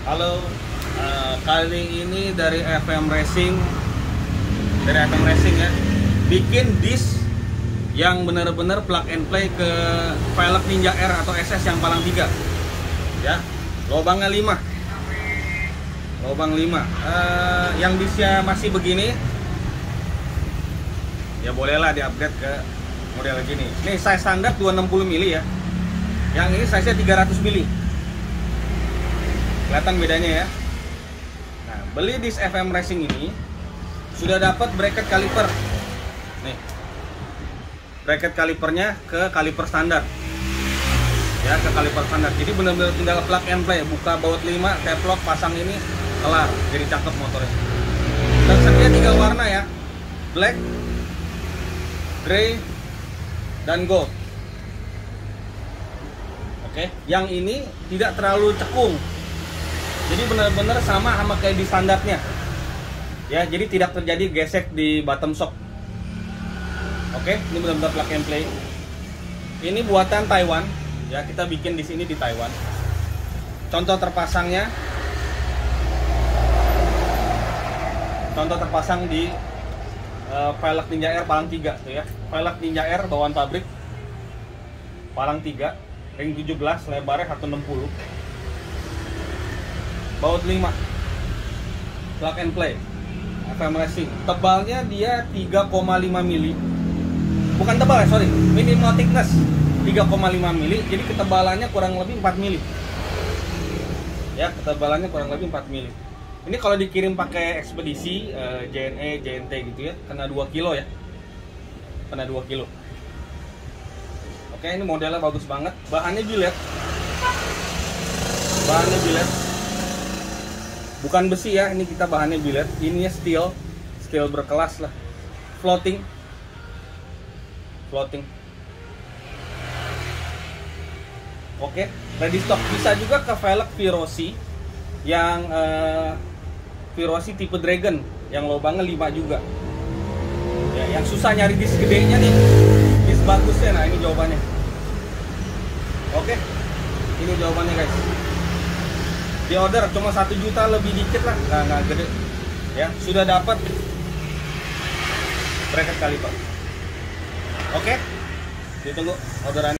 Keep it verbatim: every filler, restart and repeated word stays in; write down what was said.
Halo, uh, kali ini dari F M Racing, dari F M Racing ya, bikin disc yang bener-bener plug and play ke velg Ninja R atau S S yang palang tiga, ya, lubangnya lima, lubang lima. Uh, yang discnya masih begini, ya bolehlah di-upgrade ke model gini. Ini size standar dua ratus enam puluh mili ya, yang ini size-nya tiga ratus mili. Kelihatan bedanya ya. Nah, beli disc F M Racing ini sudah dapat bracket kaliper. Nih, bracket kalipernya ke kaliper standar. Ya, ke kaliper standar. Jadi benar-benar tinggal plug and play, buka baut lima, tape-lock, pasang ini, kelar. Jadi cakep motornya. Dan sedia tiga warna ya, black, grey, dan gold. Oke, yang ini tidak terlalu cekung. Jadi benar-benar sama sama kayak di standarnya. Ya, jadi tidak terjadi gesek di bottom shock. Oke, ini benar-benar plug and play. Ini buatan Taiwan. Ya, kita bikin di sini di Taiwan. Contoh terpasangnya. Contoh terpasang di uh, velg Ninja R palang tiga tuh ya. Velg Ninja R bawaan pabrik. Palang tiga, ring tujuh belas, lebarnya seratus enam puluh. Baut lima, plug and play, F M Racing. Tebalnya dia tiga koma lima mili. Bukan tebal ya, sorry, minimal thickness tiga koma lima mili. Jadi ketebalannya kurang lebih empat mili. Ya, ketebalannya kurang lebih empat mili. Ini kalau dikirim pakai ekspedisi eh, J N E, J N T gitu ya, kena dua kilo ya. Kena dua kilo. Oke, ini modelnya bagus banget. Bahannya billet. Bahannya billet. Bukan besi ya, ini kita bahannya billet. Ininya steel, steel berkelas lah. Floating, floating. Oke, ready stock. Bisa juga ke velg Virosi yang uh, Virosi tipe Dragon, yang lubangnya lima juga. Ya, yang susah nyari disc gedenya nih, disc bagusnya. Nah, ini jawabannya. Oke, ini jawabannya guys. Di order cuma satu juta lebih dikit lah, nggak nggak gede ya, sudah dapat bracket kaliper. Oke, ditunggu orderan.